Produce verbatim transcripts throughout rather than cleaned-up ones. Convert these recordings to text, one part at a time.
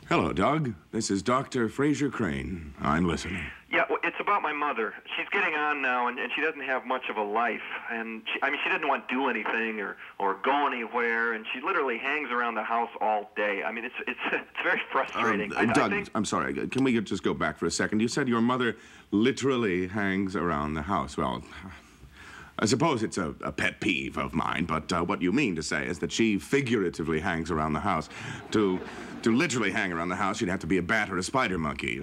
Hello, Doug. This is Doctor Frasier Crane. I'm listening. Yeah, well, it's about my mother. She's getting on now, and, and she doesn't have much of a life. And she, I mean, she doesn't want to do anything or, or go anywhere, and she literally hangs around the house all day. I mean, it's it's it's very frustrating. Um, I, Doug, I think... I'm sorry. Can we just go back for a second? You said your mother literally hangs around the house. Well, I suppose it's a, a pet peeve of mine, but uh, what you mean to say is that she figuratively hangs around the house. To, to literally hang around the house, you'd have to be a bat or a spider monkey.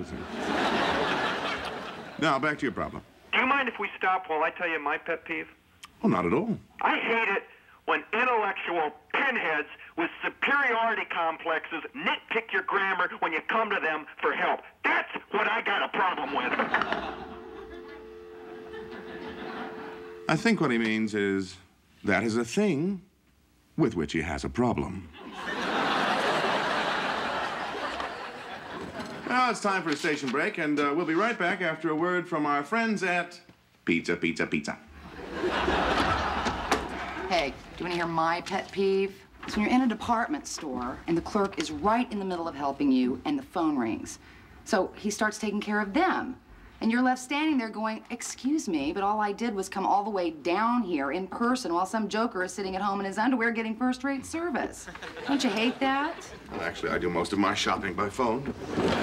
Now, back to your problem. Do you mind if we stop while I tell you my pet peeve? Well, not at all. I hate it when intellectual pinheads with superiority complexes nitpick your grammar when you come to them for help. That's what I got a problem with. I think what he means is that is a thing with which he has a problem. Now it's time for a station break, and uh, we'll be right back after a word from our friends at Pizza, Pizza, Pizza. Hey, do you want to hear my pet peeve? It's when you're in a department store, and the clerk is right in the middle of helping you, and the phone rings. So he starts taking care of them. And you're left standing there going, excuse me, but all I did was come all the way down here in person while some joker is sitting at home in his underwear getting first-rate service. Don't you hate that? Well, actually, I do most of my shopping by phone.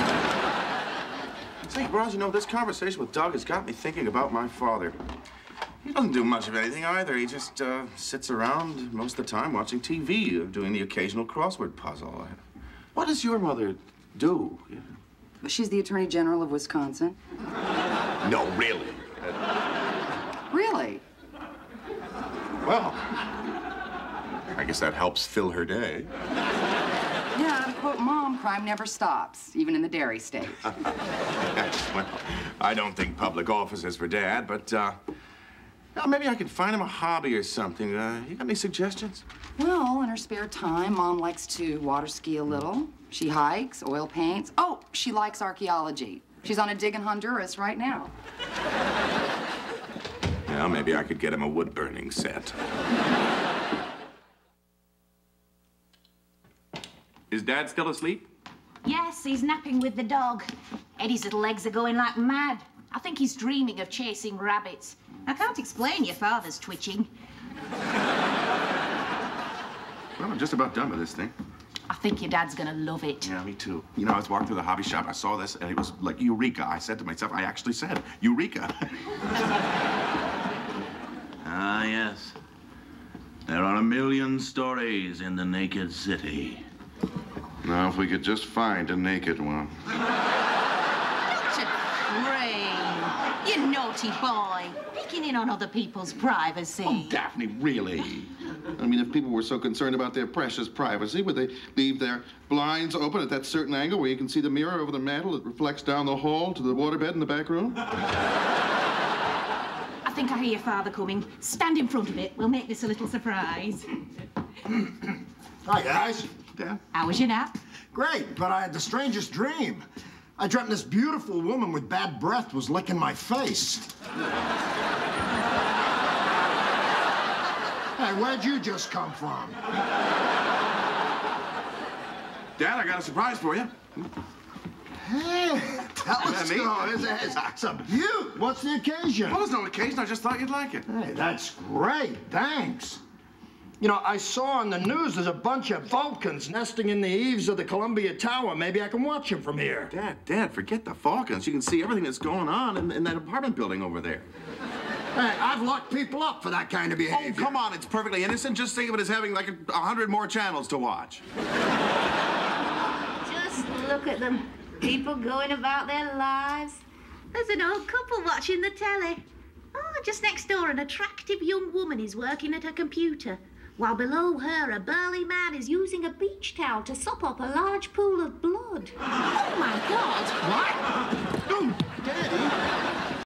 Say, Roz, you know, this conversation with Doug has got me thinking about my father. He doesn't do much of anything either. He just uh, sits around most of the time watching T V, or doing the occasional crossword puzzle. What does your mother do? Yeah. She's the Attorney General of Wisconsin. No, really? Really? Well, I guess that helps fill her day. Yeah, to quote Mom, crime never stops, even in the dairy state. Well, I don't think public office is for Dad, but, uh, well, maybe I could find him a hobby or something. Uh, you got any suggestions? Well, in her spare time, Mom likes to water ski a little. She hikes, oil paints. Oh, she likes archaeology. She's on a dig in Honduras right now. Well, maybe I could get him a wood-burning set. Is Dad still asleep? Yes, he's napping with the dog. Eddie's little legs are going like mad. I think he's dreaming of chasing rabbits. I can't explain your father's twitching. Well, I'm just about done with this thing. I think your dad's gonna love it. Yeah, me too. You know, I was walking through the hobby shop, I saw this, and it was like Eureka. I said to myself, I actually said, Eureka. Ah, yes. There are a million stories in the naked city. Now, if we could just find a naked one. Doctor Crane, you naughty boy. Picking in on other people's privacy. Oh, Daphne, really? I mean, if people were so concerned about their precious privacy, would they leave their blinds open at that certain angle where you can see the mirror over the mantel that reflects down the hall to the waterbed in the back room? I think I hear your father coming. Stand in front of it. We'll make this a little surprise. Hi, guys. Dad? How was your nap? Great, but I had the strangest dream. I dreamt this beautiful woman with bad breath was licking my face. Hey, where'd you just come from? Dad, I got a surprise for you. Hey, tell us. me? No, it's, it's, it's a beaut. What's the occasion? Well, there's no occasion. I just thought you'd like it. Hey, that's great. Thanks. You know, I saw on the news there's a bunch of Vulcans nesting in the eaves of the Columbia Tower. Maybe I can watch them from here. Dad, Dad, forget the Falcons. You can see everything that's going on in, in that apartment building over there. Hey, I've locked people up for that kind of behavior. Oh, come on. It's perfectly innocent. Just think of it as having like a, a hundred more channels to watch. Just look at them. People going about their lives. There's an old couple watching the telly. Oh, just next door, an attractive young woman is working at her computer, while below her, a burly man is using a beach towel to sop up a large pool of blood. Oh, my God. What? Oh, Daddy.